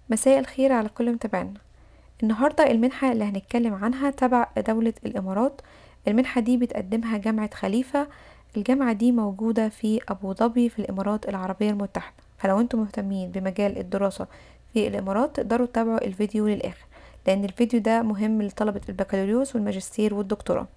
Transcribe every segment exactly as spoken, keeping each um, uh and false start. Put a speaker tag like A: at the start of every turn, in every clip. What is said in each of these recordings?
A: مساء الخير على كل متابعينا. النهاردة المنحة اللي هنتكلم عنها تبع دولة الإمارات. المنحة دي بتقدمها جامعة خليفة. الجامعة دي موجودة في أبو ظبي في الإمارات العربية المتحدة، فلو انتم مهتمين بمجال الدراسة في الإمارات تقدروا تتابعوا الفيديو للآخر، لأن الفيديو ده مهم لطلبة البكالوريوس والماجستير والدكتوراه.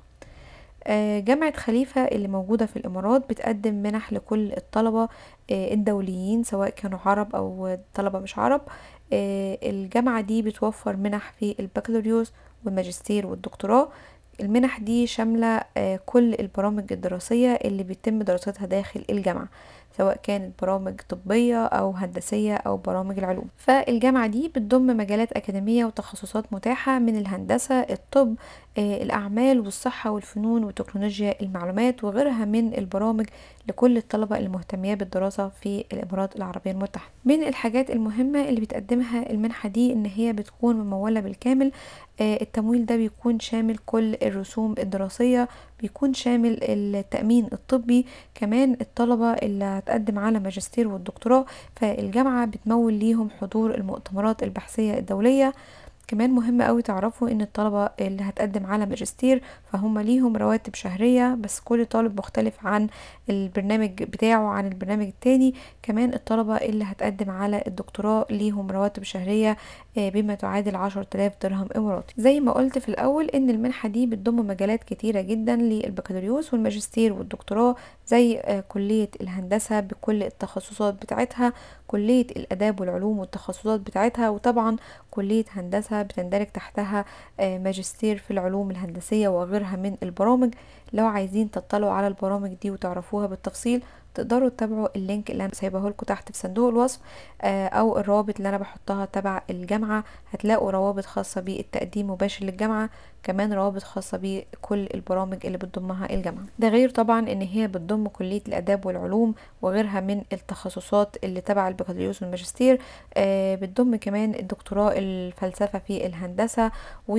A: آه، جامعة خليفة اللي موجودة في الإمارات بتقدم منح لكل الطلبة آه، الدوليين، سواء كانوا عرب أو طلبة مش عرب. آه، الجامعة دي بتوفر منح في البكالوريوس والماجستير والدكتوراه. المنح دي شاملة آه، كل البرامج الدراسية اللي بيتم دراستها داخل الجامعة، سواء كانت برامج طبية أو هندسية أو برامج العلوم. فالجامعة دي بتضم مجالات أكاديمية وتخصصات متاحة من الهندسة، الطب، آه، الأعمال والصحة والفنون وتكنولوجيا المعلومات وغيرها من البرامج لكل الطلبة المهتمية بالدراسة في الإمارات العربية المتحدة. من الحاجات المهمة اللي بتقدمها المنحة دي إن هي بتكون ممولة بالكامل. آه، التمويل ده بيكون شامل كل الرسوم الدراسية، بيكون شامل التأمين الطبي، كمان الطلبة اللي هتقدم على ماجستير والدكتوراه فالجامعة بتمول ليهم حضور المؤتمرات البحثية الدولية. كمان مهم قوي تعرفوا ان الطلبة اللي هتقدم على ماجستير فهم ليهم رواتب شهرية، بس كل طالب مختلف عن البرنامج بتاعه عن البرنامج التاني. كمان الطلبة اللي هتقدم على الدكتوراه ليهم رواتب شهرية آه، بما تعادل عشر تلاف درهم اماراتي. زي ما قلت في الاول ان المنحة دي بتضم مجالات كتيرة جدا للبكالوريوس والماجستير والدكتوراه، زي آه، كلية الهندسة بكل التخصصات بتاعتها، كلية الاداب والعلوم والتخصصات بتاعتها، وطبعا كلية هندسة بتندرج تحتها آه، ماجستير في العلوم الهندسية وغيرها من البرامج. لو عايزين تطلعوا على البرامج دي وتعرفوها بالتفصيل تقدروا تتابعوا اللينك اللي انا سايبه لكم تحت في صندوق الوصف، آه، او الروابط اللي انا بحطها تبع الجامعة. هتلاقوا روابط خاصة بالتقديم مباشر للجامعة، كمان روابط خاصة بكل البرامج اللي بتضمها الجامعة. ده غير طبعا ان هي بتضم كلية الاداب والعلوم وغيرها من التخصصات اللي تبع البكالوريوس والماجستير. آه، بتضم كمان الدكتوراه الفلسفة في الهندسة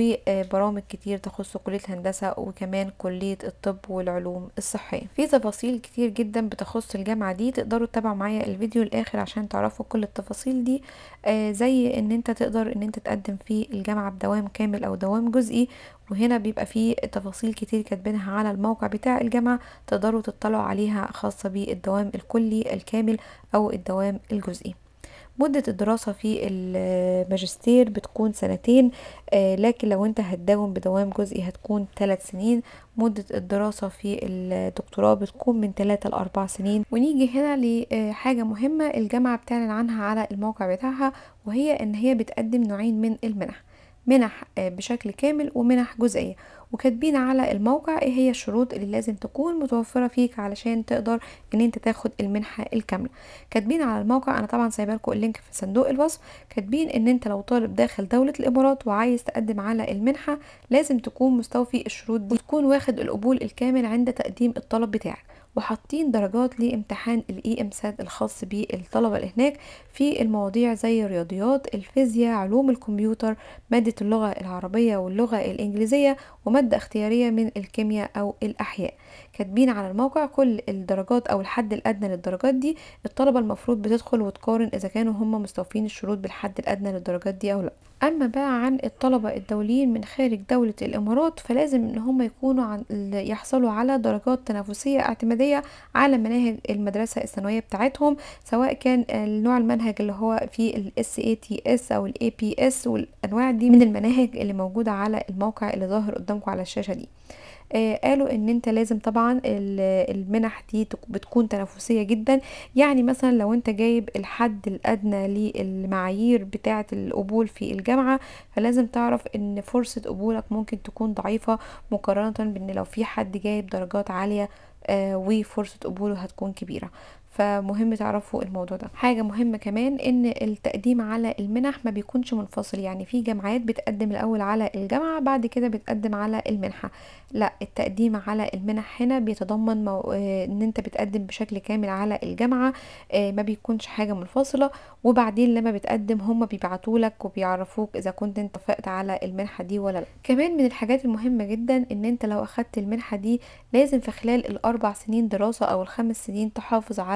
A: وبرامج كتير تخص كلية الهندسة وكمان كلية الطب والعلوم الصحية. في تفاصيل كتير جدا بتخص الجامعة دي، تقدروا تتابعوا معايا الفيديو الاخر عشان تعرفوا كل التفاصيل دي. آه، زي ان انت تقدر ان انت تقدم في الجامعة بدوام كامل او دوام جزئي، وهنا بيبقى فيه تفاصيل كتير كاتبينها على الموقع بتاع الجامعة تقدروا تطلعوا عليها خاصة بالدوام الكلي الكامل او الدوام الجزئي. مدة الدراسة في الماجستير بتكون سنتين، آه، لكن لو انت هتداوم بدوام جزئي هتكون ثلاث سنين. مدة الدراسة في الدكتوراه بتكون من ثلاثة لأربع سنين. ونيجي هنا لحاجة مهمة الجامعة بتعلن عنها على الموقع بتاعها، وهي ان هي بتقدم نوعين من المنح: منح آه، بشكل كامل ومنح جزئية. وكاتبين على الموقع ايه هي الشروط اللي لازم تكون متوفرة فيك علشان تقدر ان انت تاخد المنحة الكاملة. كاتبين على الموقع، انا طبعا سايبه لكم اللينك في صندوق الوصف، كاتبين ان انت لو طالب داخل دولة الامارات وعايز تقدم على المنحة لازم تكون مستوفي الشروط دي وتكون واخد القبول الكامل عند تقديم الطلب بتاعك. وحاطين درجات لامتحان الاي ام سات الخاص بالطلبة اللي هناك في المواضيع زي الرياضيات، الفيزياء، علوم الكمبيوتر، مادة اللغة العربية واللغة الانجليزية، ومادة اختيارية من الكيمياء او الاحياء. كاتبين على الموقع كل الدرجات او الحد الادنى للدرجات دي. الطلبة المفروض بتدخل وتقارن اذا كانوا هم مستوفين الشروط بالحد الادنى للدرجات دي او لا. اما بقى عن الطلبة الدوليين من خارج دولة الامارات فلازم ان هم يكونوا عن يحصلوا على درجات تنافسية اعتمادية على مناهج المدرسة الثانوية بتاعتهم، سواء كان النوع المنهج اللي هو في ال إس إيه تي إس او ال إيه بي إس والانواع دي من المناهج اللي موجودة على الموقع اللي ظاهر قدامكم على الشاشة دي. آه، قالوا ان انت لازم طبعا ال- المنح دي تك- بتكون تنافسية جدا. يعني مثلا لو انت جايب الحد الادنى للمعايير بتاعة القبول في الجامعة فلازم تعرف ان فرصة قبولك ممكن تكون ضعيفة مقارنة بان لو في حد جايب درجات عالية آه، وفرصة قبوله هتكون كبيرة. فمهم تعرفوا الموضوع ده. حاجة مهمة كمان ان التقديم على المنح ما بيكونش منفصل، يعني في جامعات بتقدم الاول على الجامعة بعد كده بتقدم على المنحة. لا، التقديم على المنح هنا بيتضمن مو... آه، ان انت بتقدم بشكل كامل على الجامعة، آه، ما بيكونش حاجة منفصلة. وبعدين لما بتقدم هم بيبعتولك وبيعرفوك اذا كنت انت وافقت على المنحة دي ولا لا. كمان من الحاجات المهمة جدا ان انت لو اخدت المنحة دي لازم في خلال الاربع سنين دراسة او الخمس سنين تحافظ على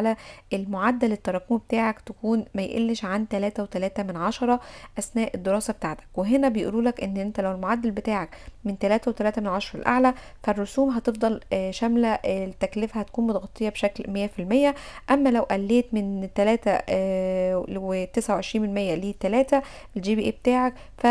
A: على المعدل التراكمي بتاعك تكون ما يقلش عن تلاتة وتلاتة من عشرة اثناء الدراسة بتاعتك. وهنا بيقولولك ان انت لو المعدل بتاعك من تلاتة وتلاتة من عشرة الاعلى فالرسوم هتفضل آه، شاملة، آه، التكلفة هتكون متغطية بشكل مية في المية. اما لو قليت من تلاتة وتسعة وعشرين من مية ل تلاتة الجي بي اي بتاعك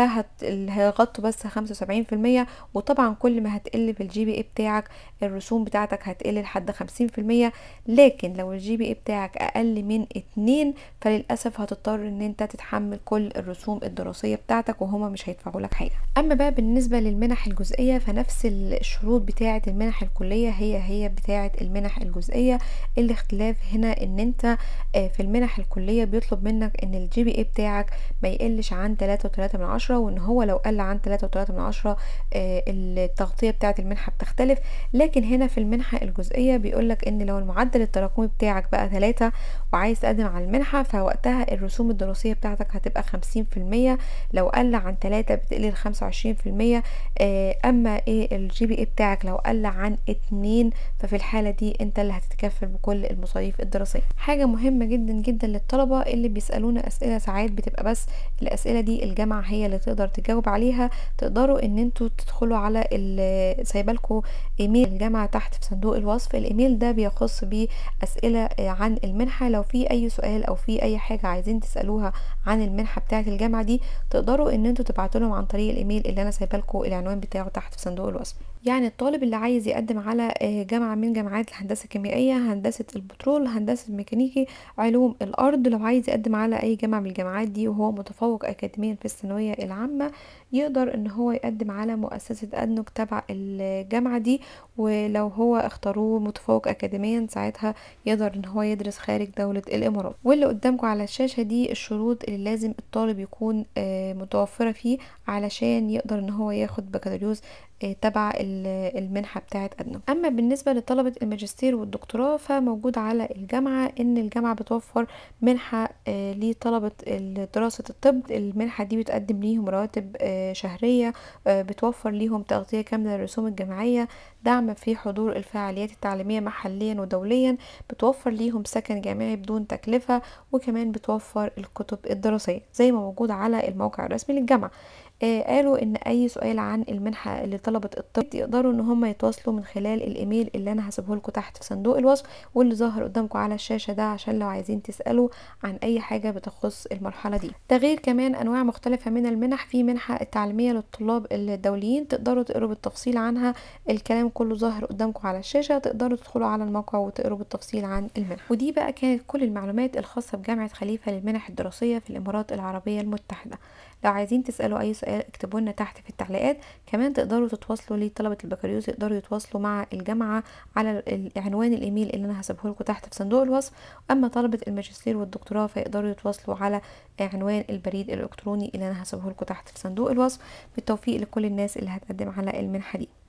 A: فهيغطوا بس خمسة وسبعين في المية. وطبعا كل ما هتقل في الجي بي اي بتاعك الرسوم بتاعتك هتقل لحد خمسين في المية. لكن لو الجي بي اي بتاعك اقل من اتنين فللاسف هتضطر ان انت تتحمل كل الرسوم الدراسية بتاعتك وهما مش هيدفعوا لك حاجة. اما بقى بالنسبة للمنح الجزئية فنفس الشروط بتاعة المنح الكلية هي هي بتاعة المنح الجزئية. الاختلاف هنا ان انت آه، في المنح الكلية بيطلب منك ان الجي بي اي بتاعك ما يقلش عن تلاتة وتلاتة من عشرة، وان هو لو قل عن تلاتة وتلاتة من عشرة آه، التغطية بتاعة المنحة بتختلف. لكن هنا في المنحة الجزئية بيقولك ان لو المعدل التراكمي بتاعك بقى تلاتة وعايز تقدم على المنحة فوقتها الرسوم الدراسية بتاعتك هتبقى خمسين في المية، لو قل عن تلاتة بتقل خمسة وعشرين في المية. آه، اما ايه الجي بي اي بتاعك لو قل عن اتنين ففي الحالة دي انت اللي هتتكفل بكل المصاريف الدراسية. حاجة مهمة جدا جدا للطلبة اللي بيسألونا اسئلة ساعات بتبقى بس الاسئلة دي الجامعة هي اللي تقدر تجاوب عليها، تقدروا ان انتوا تدخلوا على سايبالكوا ايميل الجامعة تحت في صندوق الوصف. الايميل ده بيخص باسئلة عن المنحة، لو في اي سؤال او في اي حاجة عايزين تسألوها عن المنحة بتاعة الجامعة دي تقدروا ان انتوا تبعتوا لهم عن طريق الايميل اللي انا سايبالكوا العنوان بتاعه تحت في صندوق الوصف. يعني الطالب اللي عايز يقدم على آه، جامعة من جامعات الهندسة الكيميائية، هندسة البترول، هندسة الميكانيكي، علوم الأرض، لو عايز يقدم على أي جامعة من الجامعات دي وهو متفوق أكاديميا في الثانوية العامة يقدر ان هو يقدم على مؤسسة أدنك تبع الجامعة دي. ولو هو اختاروه متفوق أكاديميا ساعتها يقدر ان هو يدرس خارج دولة الإمارات. واللي قدامكم على الشاشة دي الشروط اللي لازم الطالب يكون آه، متوفرة فيه علشان يقدر ان هو ياخد بكالوريوس آه، تبع ال- المنحة بتاعة أدنى. أما بالنسبة لطلبة الماجستير والدكتوراه فموجود على الجامعة إن الجامعة بتوفر منحة آه، لطلبة دراسة الطب. المنحة دي بتقدم ليهم رواتب آه، شهرية، آه، بتوفر ليهم تغطية كاملة للرسوم الجامعية، دعم في حضور الفعاليات التعليمية محليا ودوليا، بتوفر ليهم سكن جامعي بدون تكلفة، وكمان بتوفر الكتب الدراسية زي ما موجود على الموقع الرسمي للجامعة. آه قالوا ان اي سؤال عن المنحة اللي طلبة الطب يقدروا ان هم يتواصلوا من خلال الايميل اللي انا هسيبه لكم تحت في صندوق الوصف واللي ظاهر قدامكم على الشاشة ده عشان لو عايزين تسألوا عن اي حاجة بتخص المرحلة دي. ده غير كمان انواع مختلفة من المنح، في منحة التعليمية للطلاب الدوليين تقدروا تقروا بالتفصيل عنها، الكلام كله ظاهر قدامكم على الشاشة، تقدروا تدخلوا على الموقع وتقروا بالتفصيل عن المنح. ودي بقى كانت كل المعلومات الخاصة بجامعة خليفة للمنح الدراسية في الامارات العربية المتحدة. لو عايزين تسألوا اي سؤال اكتبوا لنا تحت في التعليقات. كمان تقدروا تتواصلوا لطلبة البكالوريوس يقدروا يتواصلوا مع الجامعة على العنوان الايميل اللي انا هسيبه لكم تحت في صندوق الوصف. اما طلبة الماجستير والدكتوراه فيقدروا يتواصلوا على عنوان البريد الالكتروني اللي انا هسيبه لكم تحت في صندوق الوصف. بالتوفيق لكل الناس اللي هتقدم على المنحة دي.